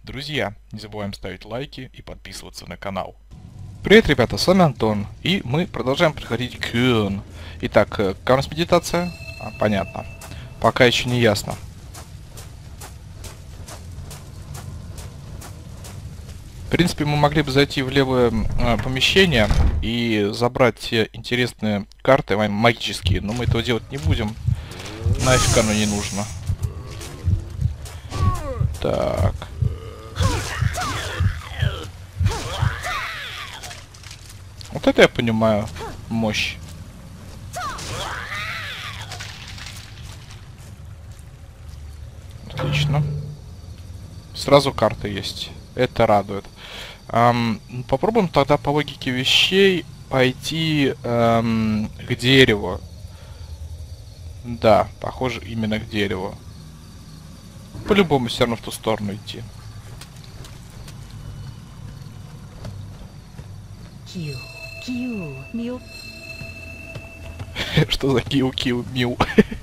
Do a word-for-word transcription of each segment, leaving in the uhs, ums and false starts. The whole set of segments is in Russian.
Друзья, не забываем ставить лайки и подписываться на канал. Привет, ребята, с вами Антон, и мы продолжаем проходить Кёрн. Итак, какая у нас медитация? А, понятно. Пока еще не ясно. В принципе, мы могли бы зайти в левое э, помещение и забрать те интересные карты магические, но мы этого делать не будем. Нафиг оно не нужно. Так. Вот это я понимаю. Мощь. Отлично. Сразу карта есть. Это радует. Эм, попробуем тогда по логике вещей пойти эм, к дереву. Да, похоже именно к дереву. По-любому все равно в ту сторону идти. Кью, кью, мил. Что за киу-киу мил?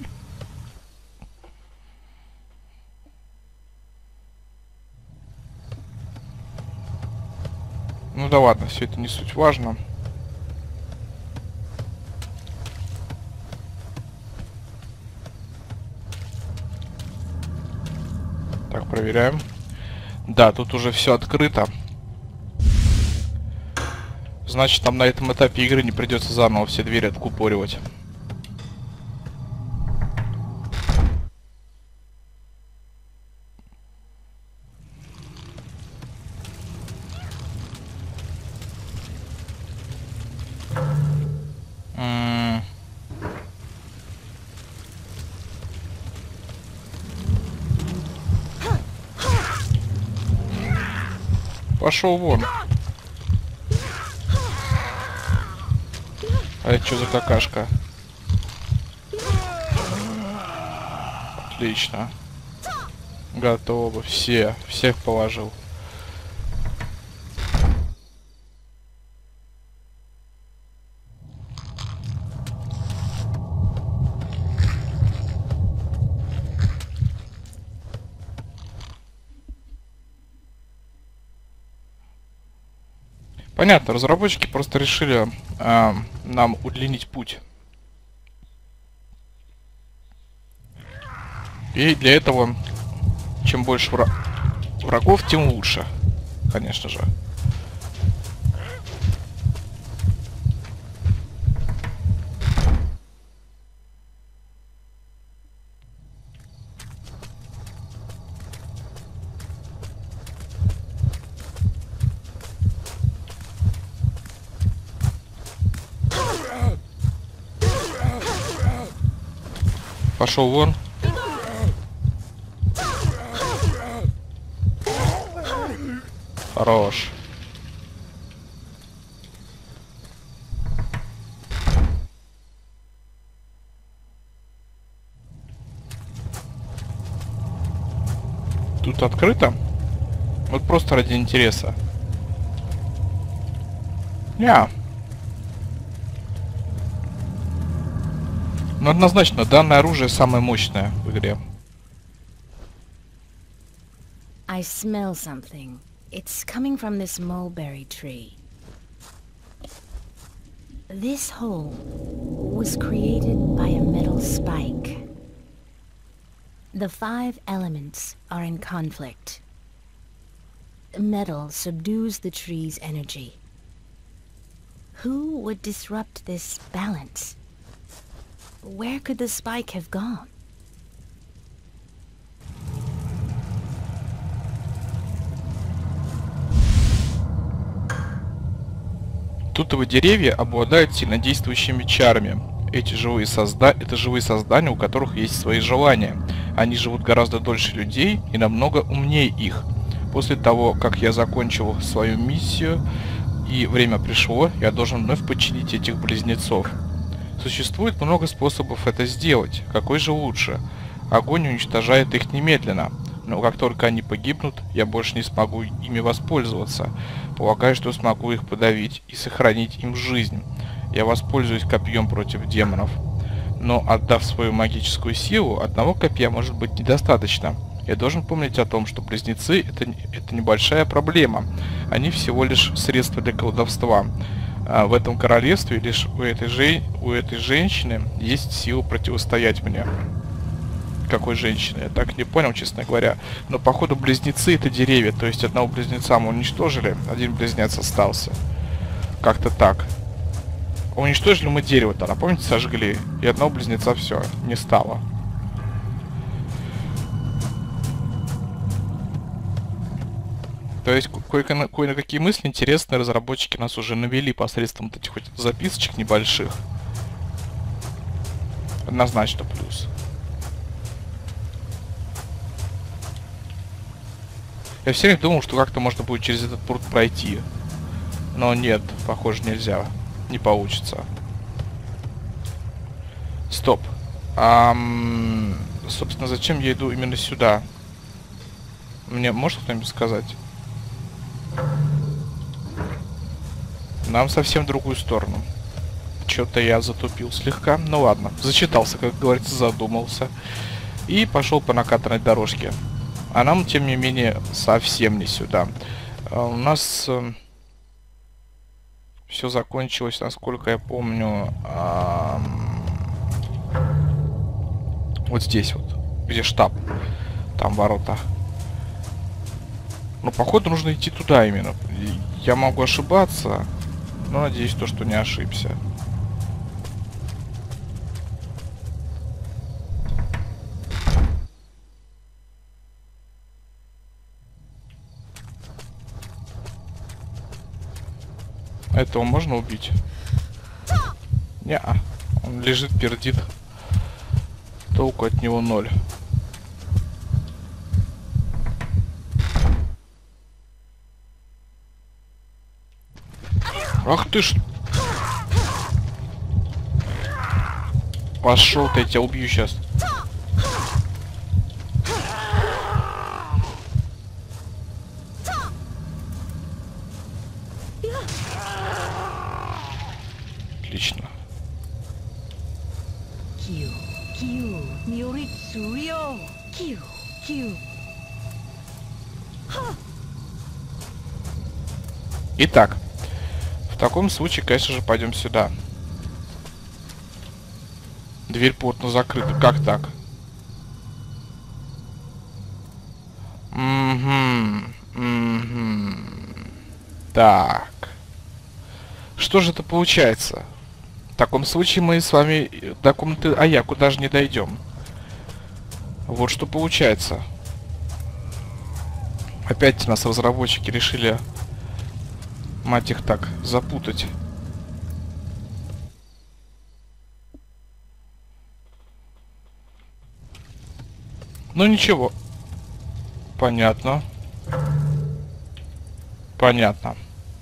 Ну да ладно, все это не суть важно. Так, проверяем. Да, тут уже все открыто. Значит, там на этом этапе игры не придется заново все двери откупоривать. М-м. Пошел вон. А это что за какашка? Отлично. Готово. Все. Всех положил. Понятно, разработчики просто решили э, нам удлинить путь. И для этого, чем больше вра врагов, тем лучше, конечно же. Пошел вон. Хорош. Тут открыто? Вот просто ради интереса. Ня. Но однозначно, данное оружие самое мощное в игре. I smell something. It's coming from this mulberry tree. This hole was created by a metal spike. The five elements are in conflict. Metal subdues the tree's energy. Who would disrupt this balance? Where could the spike have gone? Тутовые деревья обладают сильнодействующими чарами. Эти живые созда... Это живые создания, у которых есть свои желания. Они живут гораздо дольше людей и намного умнее их. После того, как я закончил свою миссию и время пришло, я должен вновь подчинить этих близнецов. Существует много способов это сделать. Какой же лучше? Огонь уничтожает их немедленно. Но как только они погибнут, я больше не смогу ими воспользоваться. Полагаю, что смогу их подавить и сохранить им жизнь. Я воспользуюсь копьем против демонов. Но отдав свою магическую силу, одного копья может быть недостаточно. Я должен помнить о том, что близнецы это, это небольшая проблема. Они всего лишь средства для колдовства. А в этом королевстве лишь у этой, же, у этой женщины есть сила противостоять мне. Какой женщины? Я так не понял, честно говоря. Но походу близнецы это деревья. То есть одного близнеца мы уничтожили, один близнец остался. Как-то так. Уничтожили мы дерево тогда, помните, сожгли. И одного близнеца все, не стало. То есть кое-какие мысли интересные разработчики нас уже навели посредством вот этих вот записочек небольших. Однозначно плюс. Я все время думал, что как-то можно будет через этот пруд пройти. Но нет, похоже, нельзя. Не получится. Стоп. Ам... Собственно, зачем я иду именно сюда? Мне может кто-нибудь сказать? Нам совсем в другую сторону. Что-то я затупил слегка. Ну ладно, зачитался, как говорится, задумался. И пошел по накатанной дорожке. А нам, тем не менее, совсем не сюда. А у нас э, все закончилось, насколько я помню, э, вот здесь вот, где штаб. Там ворота. Но походу нужно идти туда именно. Я могу ошибаться, но надеюсь, то, что не ошибся. Этого можно убить? Не-а. Он лежит, пердит. Толку от него ноль. Ах ты ж! Пошел ты, я тебя убью сейчас. Отлично. Итак, в таком случае, конечно же, пойдем сюда. Дверь плотно закрыта. Как так? Угу. Угу. Так. Что же это получается? В таком случае мы с вами до комнаты Аяку даже не дойдем. Вот что получается. Опять нас разработчики решили, мать их так, запутать. Ну ничего. Понятно. Понятно.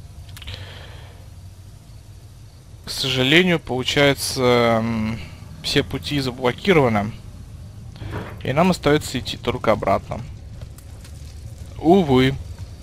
К сожалению, получается, все пути заблокированы. И нам остается идти только обратно. Увы.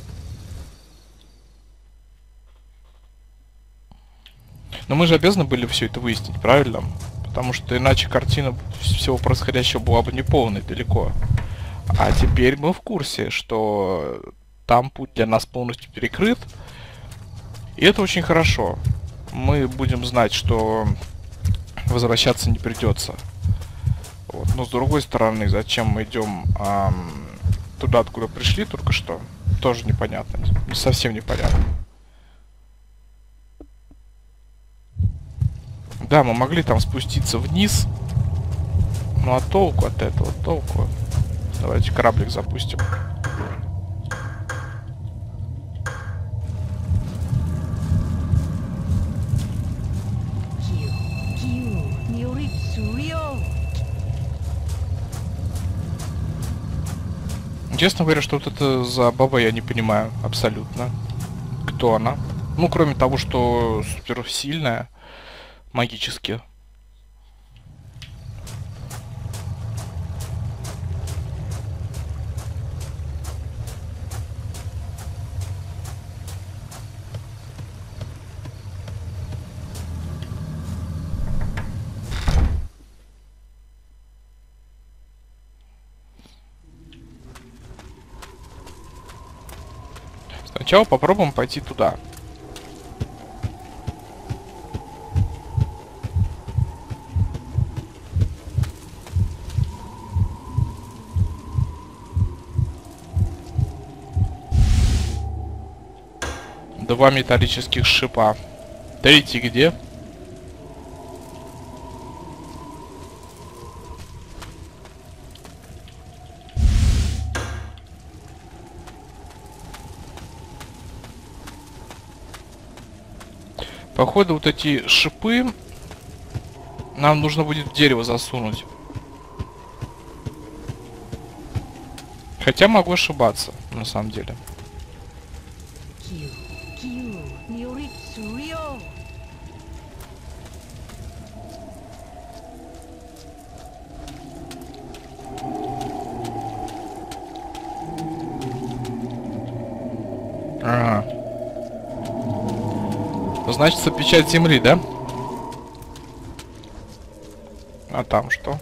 Но мы же обязаны были все это выяснить, правильно? Потому что иначе картина всего происходящего была бы неполной далеко. А теперь мы в курсе, что там путь для нас полностью перекрыт. И это очень хорошо. Мы будем знать, что возвращаться не придется. Вот. Но с другой стороны, зачем мы идем эм, туда, откуда пришли только что, тоже непонятно. Совсем непонятно. Да, мы могли там спуститься вниз. Ну а толку от этого? Толку? Давайте кораблик запустим. Честно говоря, что вот это за баба, я не понимаю абсолютно. Кто она? Ну, кроме того, что супер сильная магически. Сначала попробуем пойти туда. Два металлических шипа. Третий где? Походу, вот эти шипы нам нужно будет в дерево засунуть. Хотя могу ошибаться, на самом деле. Ага. Значится печать земли, да? А там что?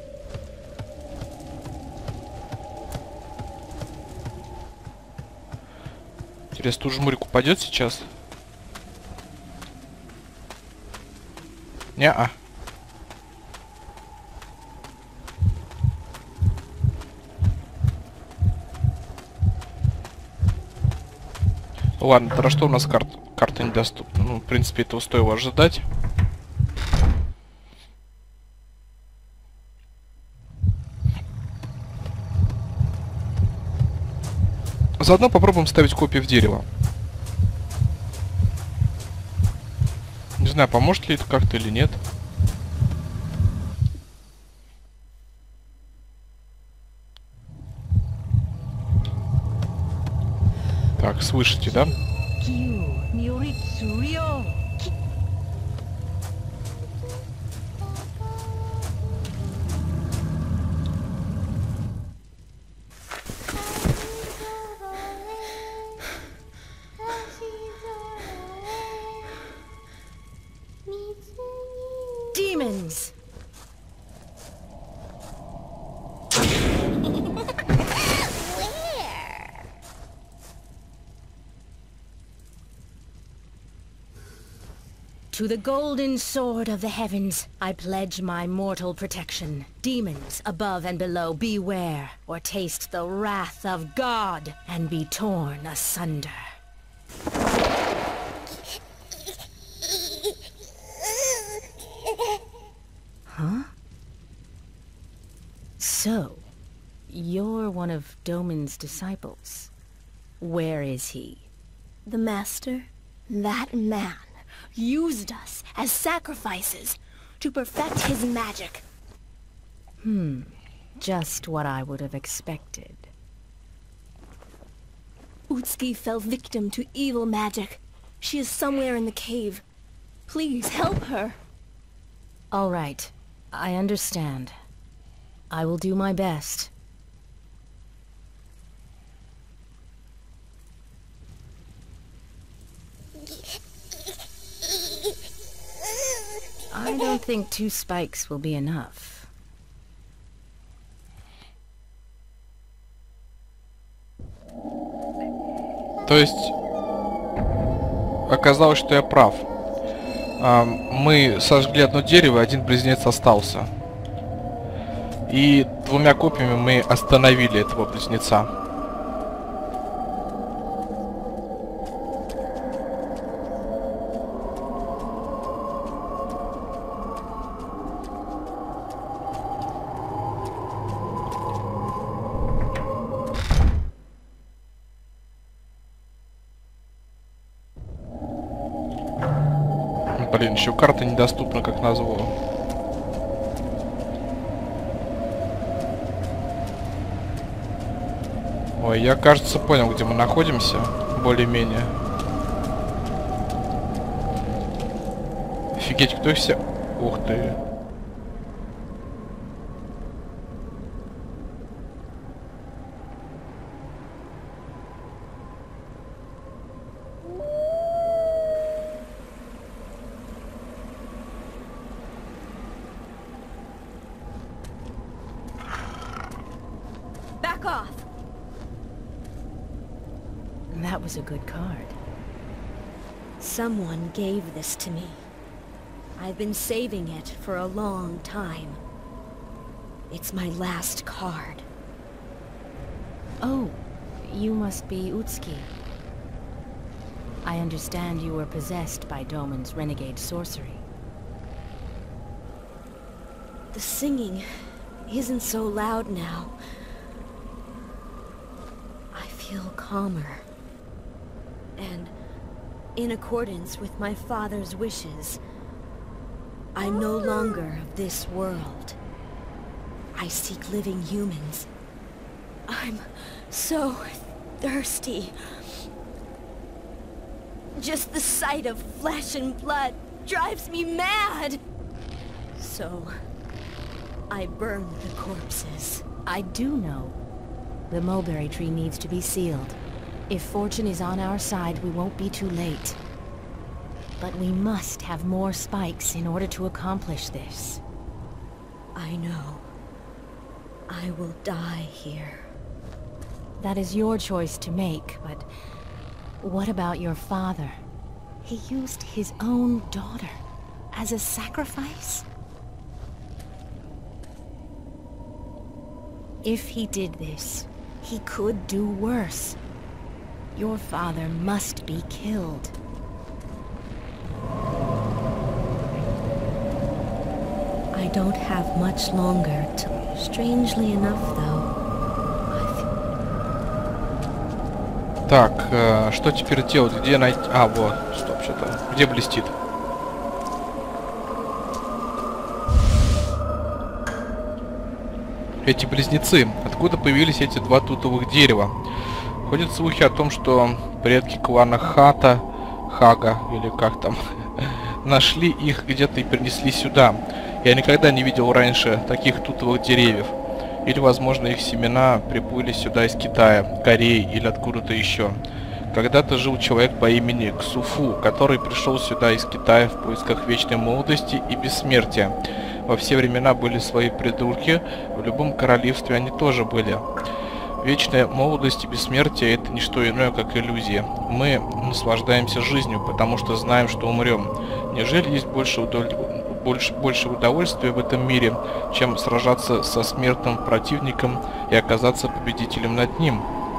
Интересно, тут жмурик упадет сейчас? Не-а. Ладно, тогда что у нас карт? Карта недоступна. Ну, в принципе, этого стоило ожидать. Заодно попробуем ставить копии в дерево. Не знаю, поможет ли это как-то или нет. Так, слышите, да? Demons! To the golden sword of the heavens, I pledge my mortal protection. Demons above and below, beware, or taste the wrath of God and be torn asunder. Huh? So, you're one of Domin's disciples. Where is he? The Master, that man, used us as sacrifices to perfect his magic. Hmm, just what I would have expected. Utsuki fell victim to evil magic. She is somewhere in the cave. Please help her. All right, I understand. I will do my best. I don't think two spikes will be enough. То есть оказалось, что я прав. А, мы сожгли одно дерево, один близнец остался. И двумя копьями мы остановили этого близнеца. Блин, еще карта недоступна, как назло. Ой, я, кажется, понял, где мы находимся. Более-менее. Офигеть, кто их все... Ух ты. Back off. That was a good card. Someone gave this to me. I've been saving it for a long time. It's my last card. Oh, you must be Utsuki. I understand you were possessed by Domon's renegade sorcery. The singing isn't so loud now. I feel calmer. And in accordance with my father's wishes, I'm no longer of this world. I seek living humans. I'm so thirsty. Just the sight of flesh and blood drives me mad. So, I burn the corpses. I do know. The mulberry tree needs to be sealed. If fortune is on our side, we won't be too late. But we must have more spikes in order to accomplish this. I know. I will die here. That is your choice to make, but what about your father? He used his own daughter as a sacrifice? If he did this, he could do worse. Your father must be killed. I don't have much longer to... Strangely enough, though, Так, э, что теперь делать? Где найти... А, вот, стоп, что-то. Где блестит? Эти близнецы. Откуда появились эти два тутовых дерева? Ходят слухи о том, что предки клана Хата, Хага, или как там, нашли их где-то и перенесли сюда. Я никогда не видел раньше таких тутовых деревьев. Или, возможно, их семена приплыли сюда из Китая, Кореи или откуда-то еще. Когда-то жил человек по имени Ксуфу, который пришел сюда из Китая в поисках вечной молодости и бессмертия. Во все времена были свои придурки, в любом королевстве они тоже были. Вечная молодость и бессмертие — это не что иное, как иллюзия. Мы наслаждаемся жизнью, потому что знаем, что умрем. Неужели есть больше удовольствия? Больше, больше удовольствия в этом мире, чем сражаться со смертным противником и оказаться победителем над ним?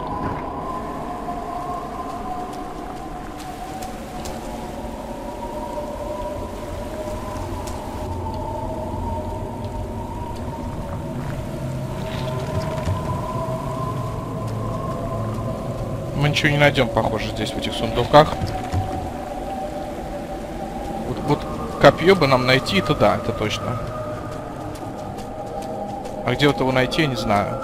Мы ничего не найдем, похоже, здесь, в этих сундуках. Вот, вот копье бы нам найти, это да, это точно. А где вот его найти, я не знаю.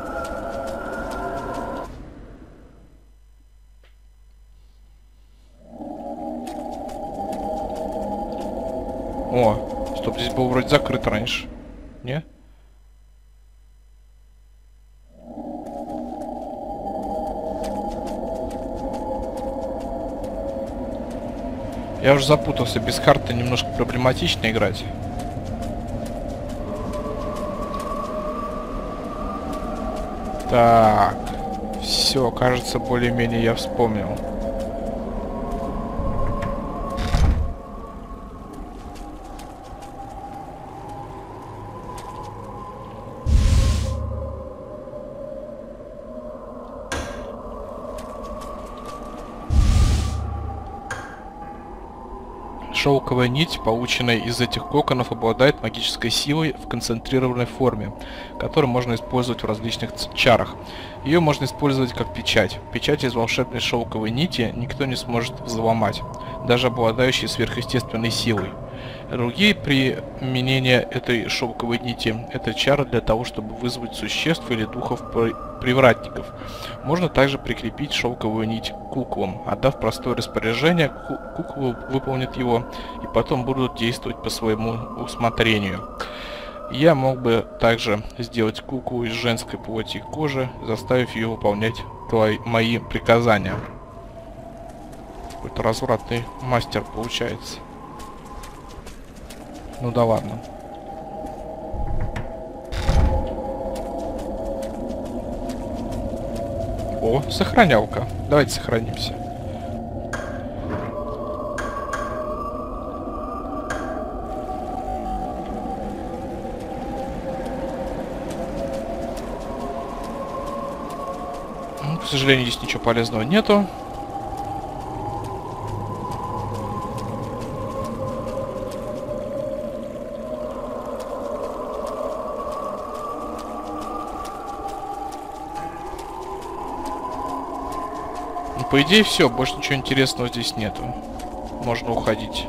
О, стоп, здесь было вроде закрыто раньше. Не? Я уже запутался, без карты немножко проблематично играть. Так, все, кажется, более-менее я вспомнил. Шелковая нить, полученная из этих коконов, обладает магической силой в концентрированной форме, которую можно использовать в различных чарах. Ее можно использовать как печать. Печать из волшебной шелковой нити никто не сможет взломать, даже обладающий сверхъестественной силой. Другие применения этой шелковой нити — это чары для того, чтобы вызвать существ или духов привратников. Можно также прикрепить шелковую нить к куклам. Отдав простое распоряжение, куклы выполнят его и потом будут действовать по своему усмотрению. Я мог бы также сделать куклу из женской плоти и кожи, заставив ее выполнять твои, мои приказания. Какой-то развратный мастер получается. Ну да ладно. О, сохранялка. Давайте сохранимся. Ну, к сожалению, здесь ничего полезного нету. По идее, все, больше ничего интересного здесь нету. Можно уходить.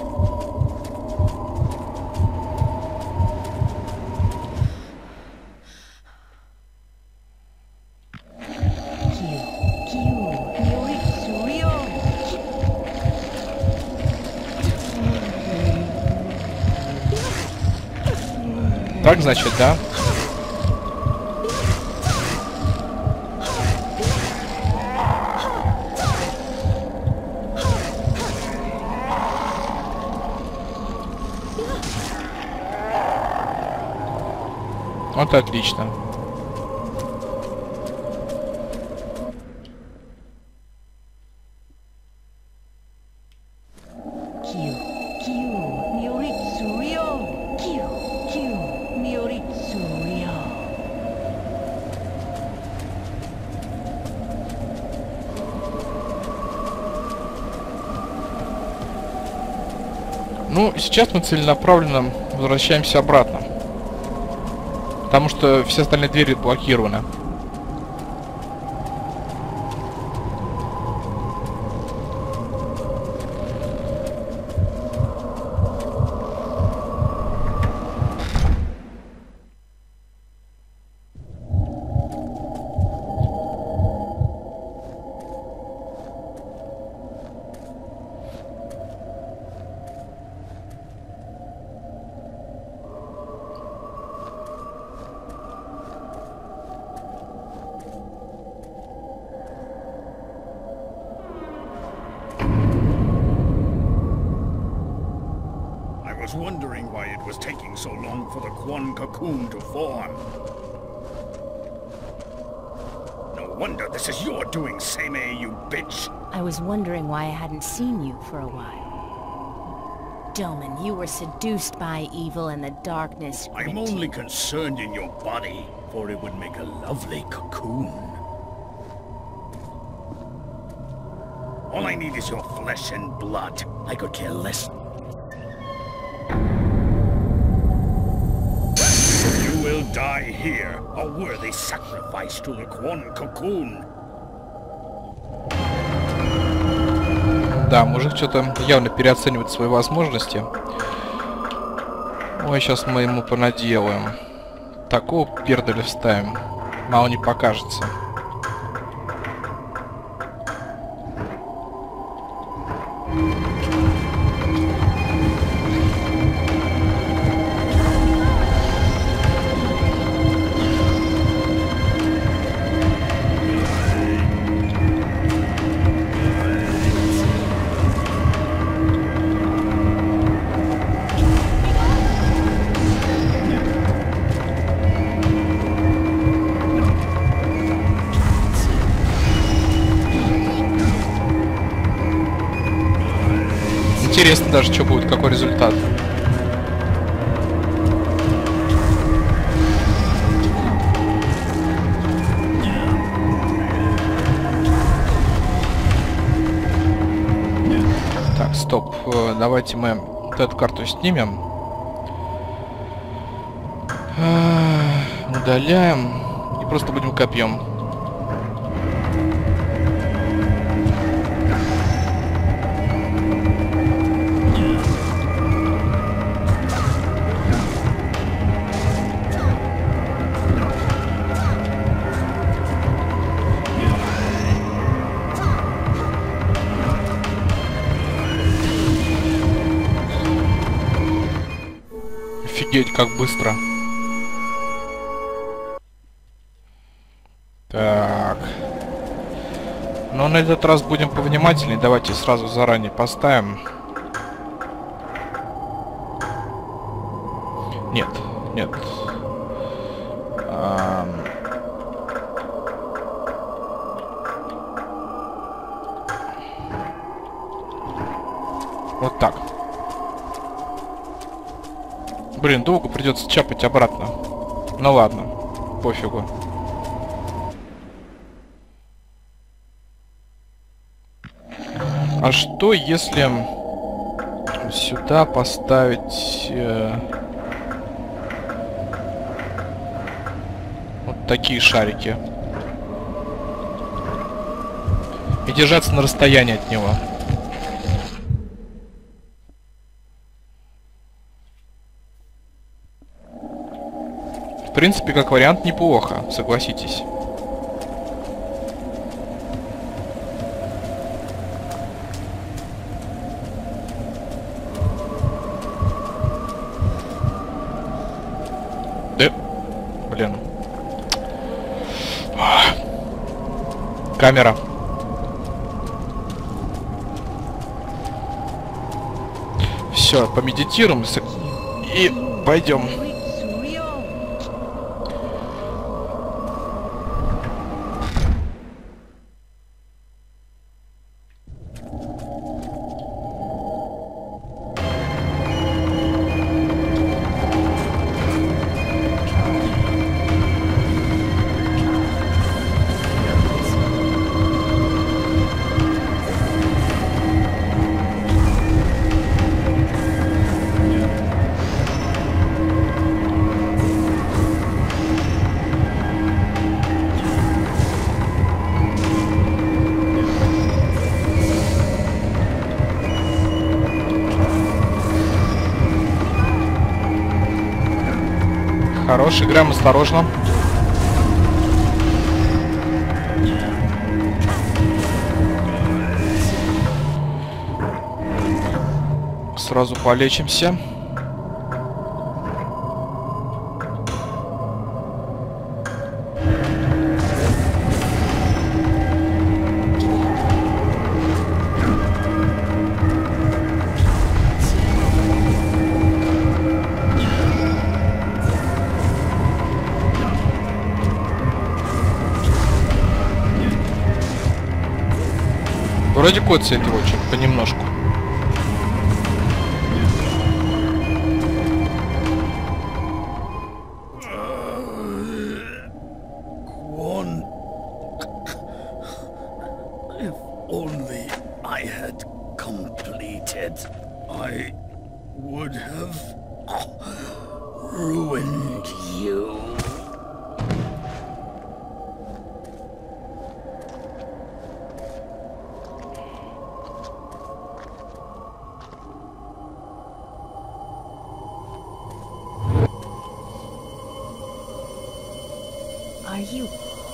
Так, значит, да? Вот отлично. Ну, сейчас мы целенаправленно возвращаемся обратно. Потому что все остальные двери блокированы. I was wondering why it was taking so long for the Quan cocoon to form. No wonder this is your doing, Seimei, you bitch! I was wondering why I hadn't seen you for a while. Doman, you were seduced by evil and the darkness. I'm only concerned in your body, for it would make a lovely cocoon. All I need is your flesh and blood. I could care less. You will die here, a worthy sacrifice to the Quan cocoon. Да, мужик что-то явно переоценивает свои возможности. Ой, сейчас мы ему понаделаем. Такого пердаля вставим. Мало не покажется. Интересно даже, что будет, какой результат. Так, стоп. Давайте мы вот эту карту снимем. Удаляем. И просто будем копьем. Офигеть, как быстро. Так. Но на этот раз будем повнимательнее. Давайте сразу заранее поставим. Нет, нет. А... Вот так. Блин, долго придется чапать обратно. Ну ладно, пофигу. А что если сюда поставить э, вот такие шарики и держаться на расстоянии от него? В принципе, как вариант, неплохо, согласитесь. Да, блин. Камера. Все, помедитируем и пойдем. Хорош, играем осторожно. Сразу полечимся. Вроде коцает его чуть понемножку. Kwon. If only I had completed, I would have ruined you. Are you?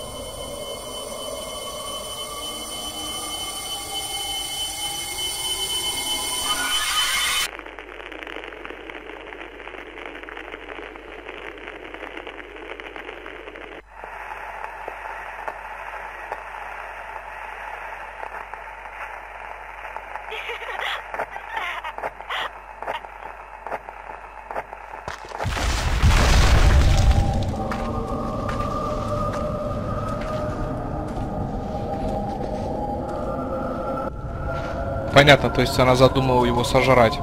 Понятно, то есть она задумала его сожрать.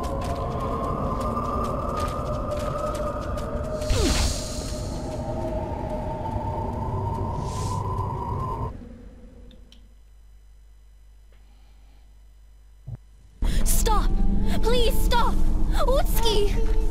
Stop! Please stop! Utski!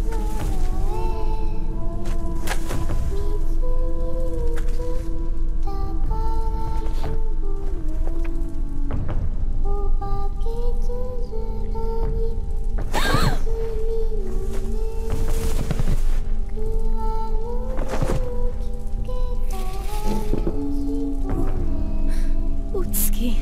Utski.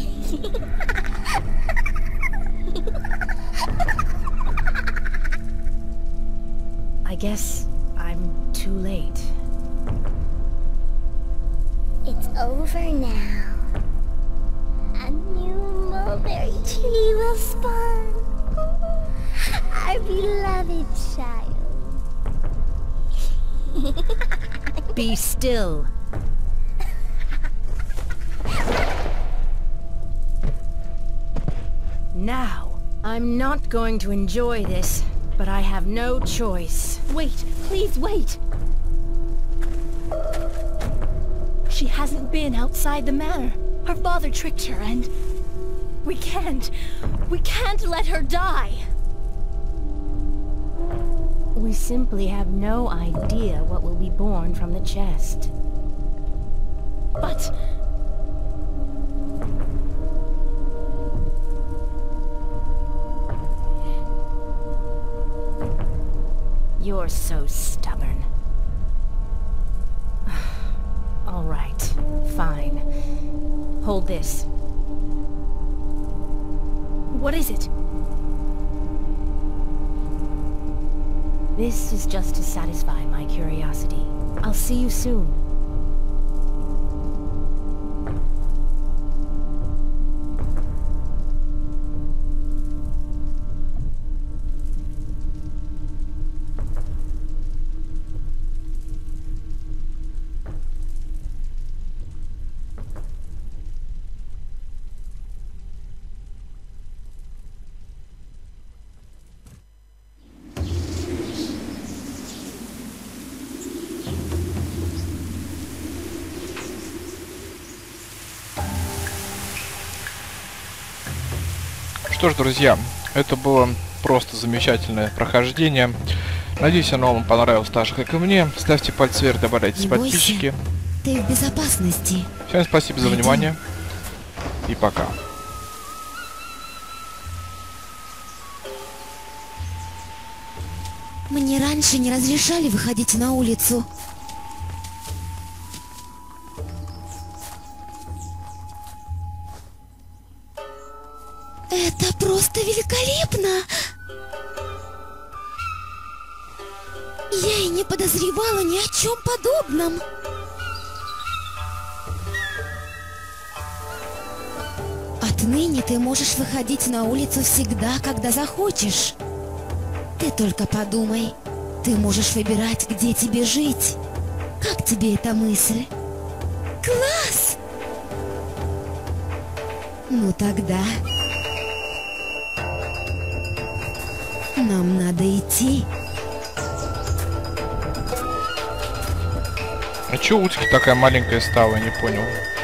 I guess I'm too late. It's over now. A new mulberry tree will spawn. Our beloved child. Be still. Now, I'm not going to enjoy this, but I have no choice. Wait, please wait. She hasn't been outside the manor. Her father tricked her and... We can't... We can't let her die! We simply have no idea what will be born from the chest. But... You're so stubborn. All right, fine. Hold this. What is it? This is just to satisfy my curiosity. I'll see you soon. Что ж, друзья, это было просто замечательное прохождение. Надеюсь, оно вам понравилось так же, как и мне. Ставьте пальцы вверх, добавляйтесь в подписчики. Ты в безопасности. Всем спасибо за внимание. И пока. Мне раньше не разрешали выходить на улицу. Это просто великолепно! Я и не подозревала ни о чем подобном. Отныне ты можешь выходить на улицу всегда, когда захочешь. Ты только подумай, ты можешь выбирать, где тебе жить. Как тебе эта мысль? Класс! Ну тогда... Нам надо идти. А чё утки такая маленькая стала, не понял.